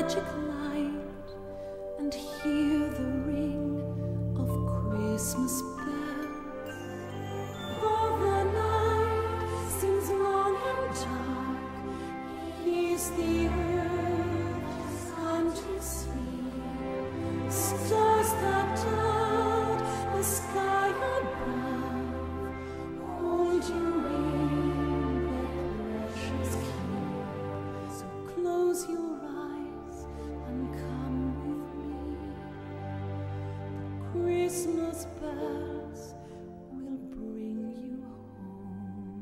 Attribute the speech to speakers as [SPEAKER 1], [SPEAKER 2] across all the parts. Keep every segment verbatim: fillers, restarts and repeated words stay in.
[SPEAKER 1] magic light and hear the ring of Christmas bells. Though the night seems long and dark, here's the earth unto sleep. Stars that dot the sky above hold you in their precious keep. So close your eyes and come with me. The Christmas bells will bring you home.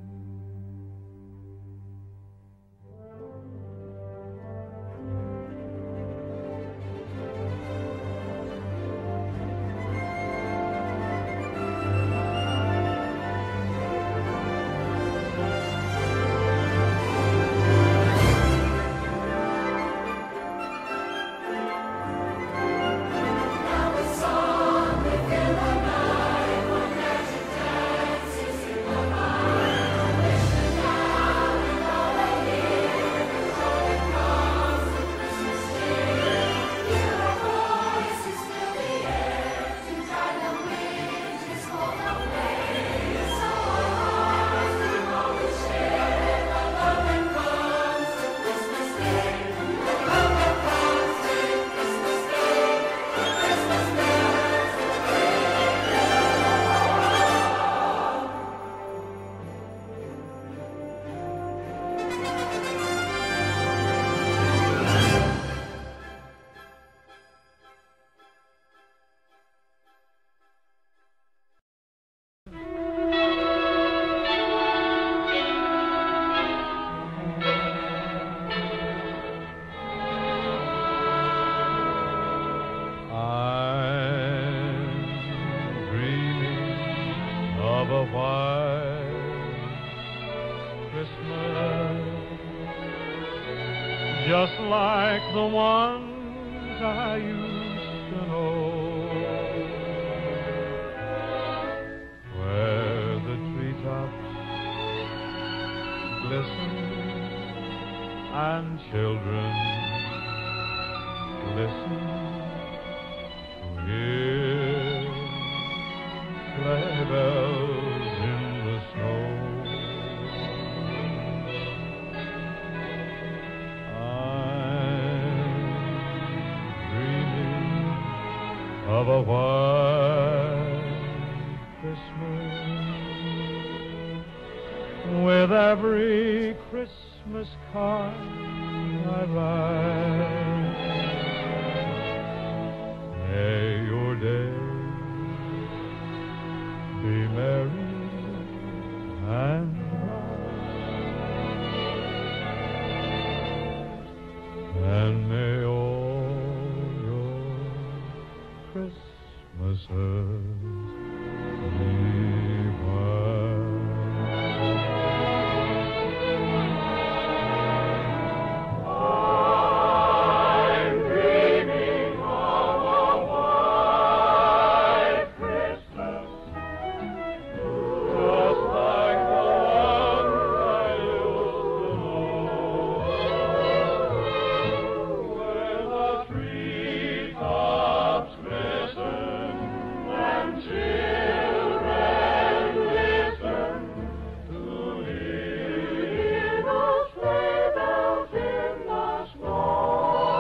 [SPEAKER 2] Of a white Christmas, just like the ones I used to know, where the treetops glisten and children listen to hear sleigh bells in the snow. I'm dreaming of a white Christmas, with every Christmas card I write. May your day be merry and bright, and may all your Christmases be white. I'm dreaming of a white Christmas, just like the ones I used to know, where the treetops glisten and children listen to hear the sleigh bells in the snow.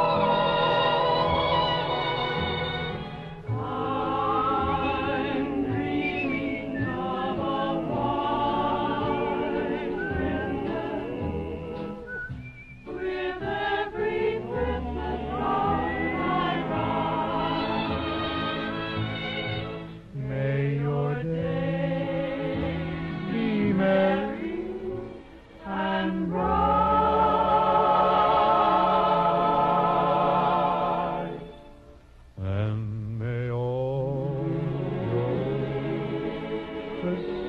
[SPEAKER 2] I'm dreaming of a white Christmas, with every Christmas card I write. May your day be merry and bright, and may all your Christmas